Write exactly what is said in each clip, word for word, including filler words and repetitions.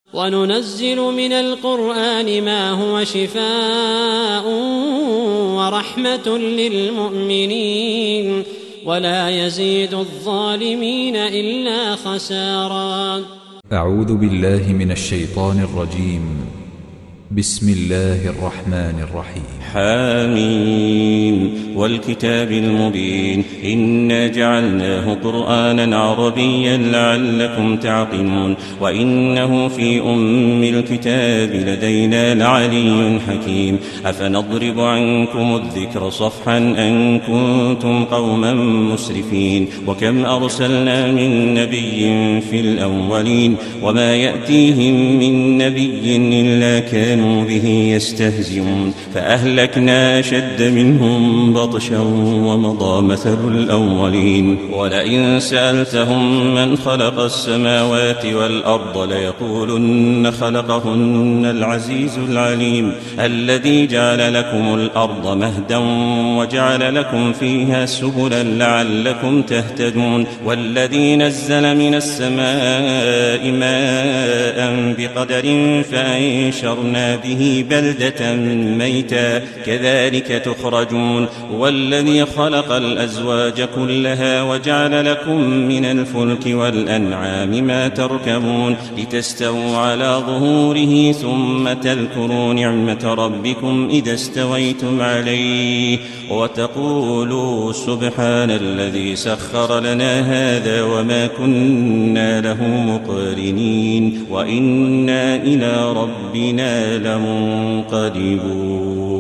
وننزل من القرآن ما هو شفاء ورحمة للمؤمنين ولا يزيد الظالمين إلا خسارا. أعوذ بالله من الشيطان الرجيم. بسم الله الرحمن الرحيم. حاميم والكتاب المبين إنا جعلناه قرآنا عربيا لعلكم تعقلون وإنه في أم الكتاب لدينا لعلي حكيم. أفنضرب عنكم الذكر صفحا أن كنتم قوما مسرفين وكم أرسلنا من نبي في الأولين وما يأتيهم من نبي إلا كانوا به يستهزئون فأهلكنا أشد منهم بطشا ومضى مثل الأولين. ولئن سألتهم من خلق السماوات والأرض ليقولن خلقهن العزيز العليم الذي جعل لكم الأرض مهدا وجعل لكم فيها سبلا لعلكم تهتدون والذي نزل من السماء ماء بقدر فأنشرنا به بلدة ميتا كذلك تخرجون. والذي خلق الأزواج كلها وجعل لكم من الفلك والأنعام ما تركبون لتستووا على ظهوره ثم تذكروا نعمة ربكم إذا استويتم عليه وتقولوا سبحان الذي سخر لنا هذا وما كنا له مقرنين وإنا إلى ربنا لمنقلبون.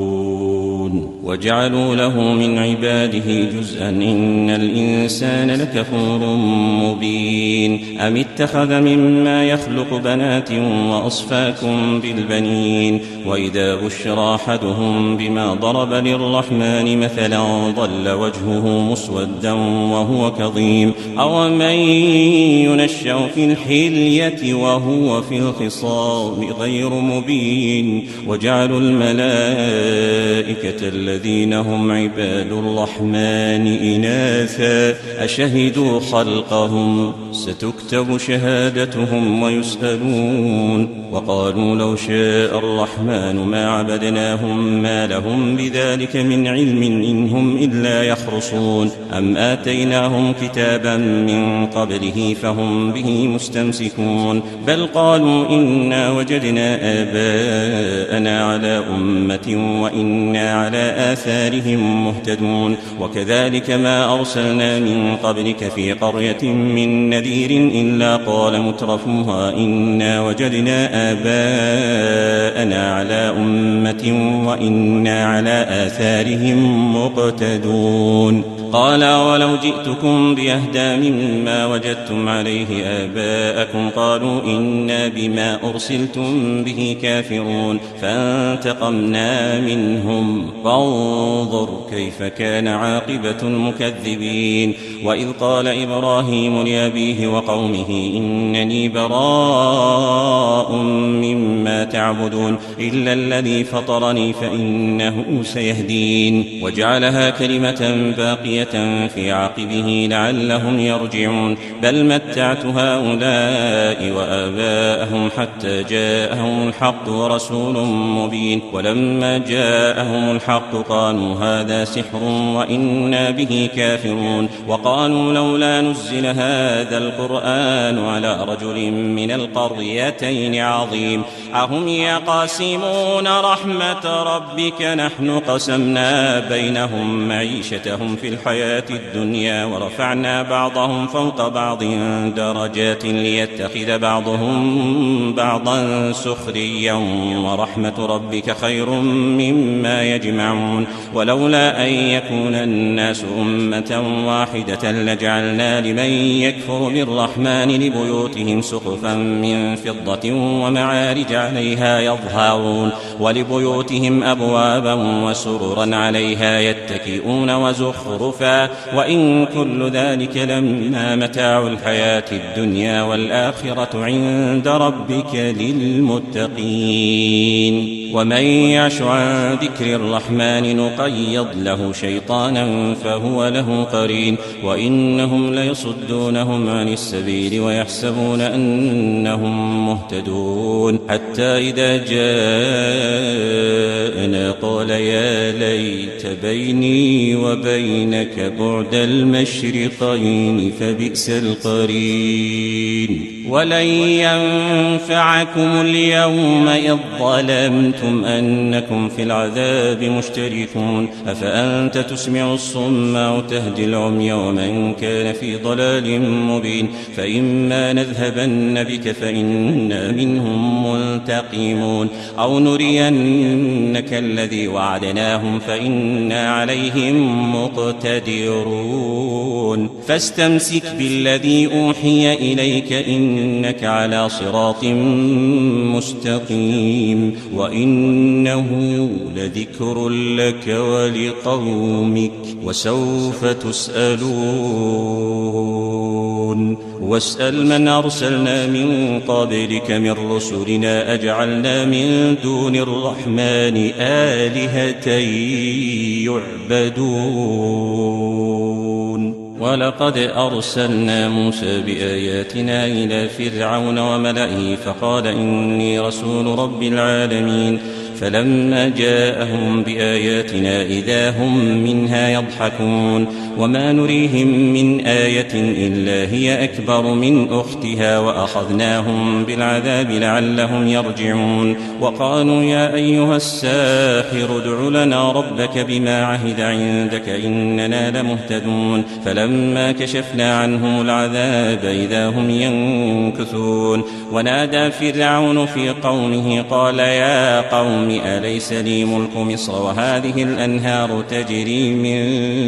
وجعلوا له من عباده جزءا إن الإنسان لكفور مبين. أم اتخذ مما يخلق بنات وأصفاكم بالبنين وإذا بشر أحدهم بما ضرب للرحمن مثلا ظل وجهه مسودا وهو كظيم أو من ينشأ في الحلية وهو في الخصام غير مبين. وجعلوا الملائكة الذين هم عباد الرحمن إناثا أشهدوا خلقهم ستكتب شهادتهم ويسألون. وقالوا لو شاء الرحمن ما عبدناهم ما لهم بذلك من علم إن هم إلا يخرصون. أم آتيناهم كتابا من قبله فهم به مستمسكون بل قالوا إنا وجدنا آباءنا على أمة وإنا على آثارهم مهتدون. وكذلك ما أرسلنا من قبلك في قرية من نذير إلا قال مترفوها إنا وجدنا آباءنا على أمة وإنا على آثارهم مقتدون. قال ولو جئتكم بأهدى مما وجدتم عليه آباءكم قالوا إنا بما أرسلتم به كافرون فانتقمنا منهم فانظر كيف كان عاقبة المكذبين. وإذ قال إبراهيم لأبيه وقومه إنني براء مما تعبدون إلا الذي فطرني فإنه سيهدين. وجعلها كلمة باقية في عقبه لعلهم يرجعون بل متعت هؤلاء وآباءهم حتى جاءهم الحق ورسول مبين. ولما جاءهم الحق قالوا هذا سحر وإنا به كافرون. وقالوا لولا نزل هذا القرآن على رجل من القريتين عظيم أهم يقاسمون رحمة ربك نحن قسمنا بينهم معيشتهم في الحياة الدنيا ورفعنا بعضهم فوق بعض درجات ليتخذ بعضهم بعضا سخريا ورحمة ربك خير مما يجمعون. ولولا أن يكون الناس أمة واحدة لجعلنا لمن يكفر بالرحمن لبيوتهم سقفا من فضة ومعارج عليها يظهرون ولبيوتهم أبوابا وسررا عليها يتكئون وزخرفا وإن كل ذلك لما متاع الحياة الدنيا والآخرة عند ربك للمتقين. ومن يعش عن ذكر الرحمن نقيض له شيطانا فهو له قرين وإنهم ليصدونهم عن السبيل ويحسبون أنهم مهتدون حتى إذا جاءنا قال يا ليت بيني وبينك بعد المشرقين فبئس القرين ولن ينفعكم اليوم إذ ظلمتم أنكم في العذاب مشتركون أفأنت تسمع الصم أو تهدي العمي ومن كان في ضلال مبين فإما نذهبن بك فإنا منهم منتقمون أو نرينك الذي وعدناهم فإنا عليهم مقتدرون فاستمسك بالذي أوحي إليك إنك على صراط مستقيم وإنه لذكر لك ولقومك وسوف تسألون واسأل من أرسلنا من قبلك من رسلنا أجعلنا من دون الرحمن آلهة يعبدون ولقد أرسلنا موسى بآياتنا إلى فرعون وملئه فقال إني رسول رب العالمين فلما جاءهم بآياتنا إذا هم منها يضحكون وما نريهم من آية إلا هي أكبر من أختها وأخذناهم بالعذاب لعلهم يرجعون وقالوا يا أيها الساحر ادع لنا ربك بما عهد عندك إننا لمهتدون فلما كشفنا عنهم العذاب إذا هم ينكثون ونادى فرعون في قومه قال يا قوم أليس لي ملك مصر وهذه الأنهار تجري من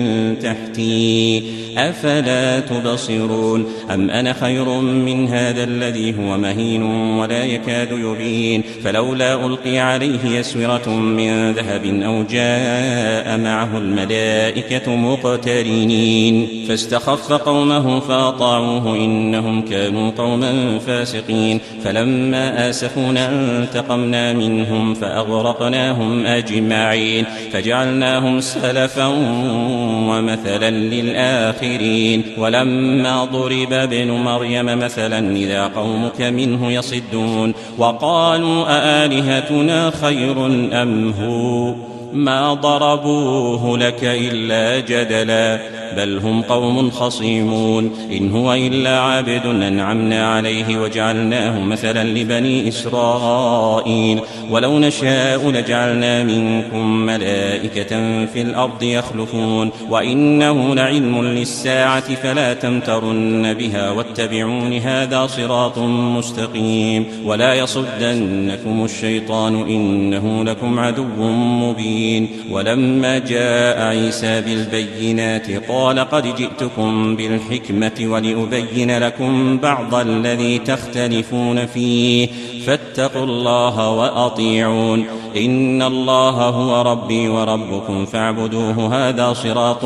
تحتي أفلا تبصرون أم أنا خير من هذا الذي هو مهين ولا يكاد يبين فلولا ألقي عليه يسورة من ذهب أو جاء معه الملائكة مقترنين فاستخف قومه فأطاعوه إنهم كانوا قوما فاسقين فلما آسفونا انتقمنا منهم فأغرقناهم أجمعين فجعلناهم سلفا ومثلا للآخرين ولما ضرب ابن مريم مثلا إذا قومك منه يصدون وقالوا أآلهتنا خير أم هو ما ضربوه لك إلا جدلا بل هم قوم خصيمون إن هو إلا عبد أنعمنا عليه وجعلناه مثلا لبني إسرائيل ولو نشاء لجعلنا منكم ملائكة في الأرض يخلفون وإنه لعلم للساعة فلا تمترن بها واتبعون هذا صراط مستقيم ولا يصدنكم الشيطان إنه لكم عدو مبين ولما جاء عيسى بالبينات قال قد جئتكم بالحكمة ولأبين لكم بعض الذي تختلفون فيه فاتقوا الله وأطيعون إن الله هو ربي وربكم فاعبدوه هذا صراط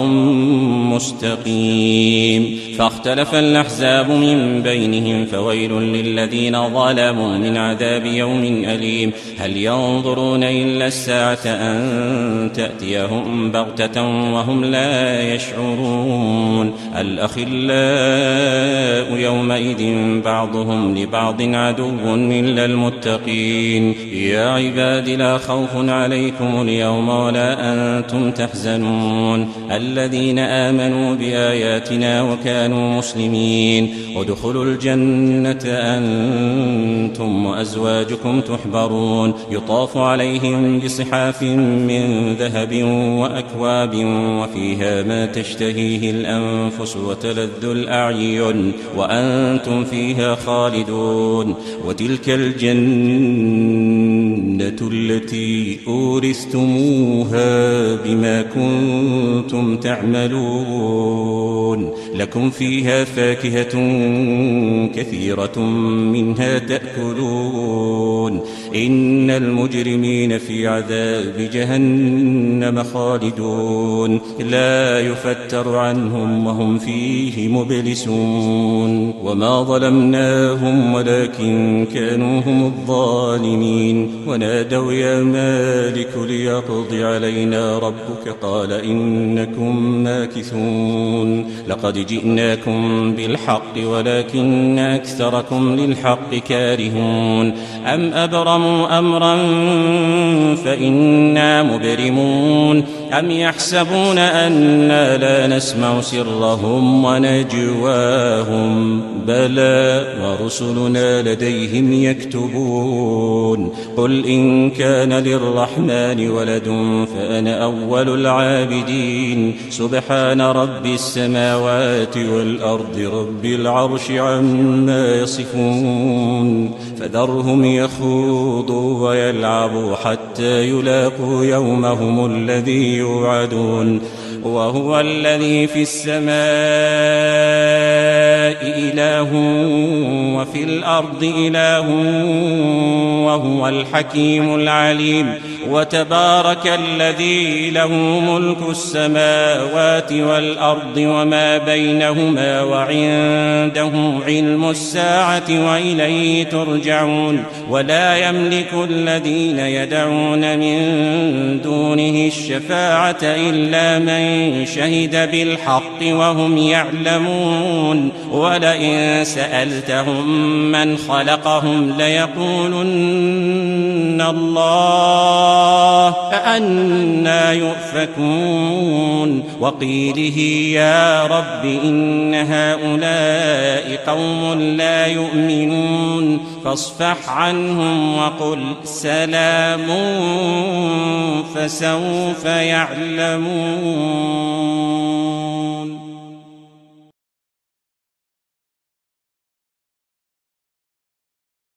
مستقيم فاختلف الأحزاب من بينهم فويل للذين ظلموا من عذاب يوم أليم هل ينظرون إلا الساعة أن تأتيهم بغتة وهم لا يشعرون الأخلاء يومئذ بعضهم لبعض عدو إلا المتقين يا عباد لا خوف عليكم اليوم ولا أنتم تحزنون الذين آمنوا بآياتنا وكانوا مسلمين ادخلوا الجنة أنتم وأزواجكم تحبرون يطاف عليهم بصحاف من ذهب وأكواب وفيها ما تشتهيه الأنفس وتلذ الأعين وأنتم فيها خالدون وتلك الجنة التي أورثتموها بما كنتم تعملون لكم فيها فاكهة كثيرة منها تأكلون إن المجرمين في عذاب جهنم خالدون لا يفتر عنهم وهم فيه مبلسون وما ظلمناهم ولكن كانوا هم الظالمين ونادوا يا مالك ليقض علينا ربك قال إنكم ماكثون لقد جئناكم بالحق ولكن أكثركم للحق كارهون أم أبرموا أمرا فإنا مبرمون أم يحسبون أنا لا نسمع سرهم ونجواهم بلى ورسلنا لديهم يكتبون قل إن كان للرحمن ولد فأنا أول العابدين سبحان رب السماوات والأرض رب العرش عما يصفون فذرهم يخوضوا ويلعبوا حتى يلاقوا يومهم الذي يوعدون وهو الذي في السماء إله وفي الأرض إله وهو الحكيم العليم وتبارك الذي له ملك السماوات والأرض وما بينهما وعنده علم الساعة وإليه ترجعون ولا يملك الذين يدعون من دونه الشفاعة إلا من شهد بالحق وهم يعلمون ولئن سألتهم من خلقهم ليقولن الله أأنى يؤفكون وقيله يا رب إن هؤلاء قوم لا يؤمنون فاصفح عنهم وقل سلام فسوف يعلمون.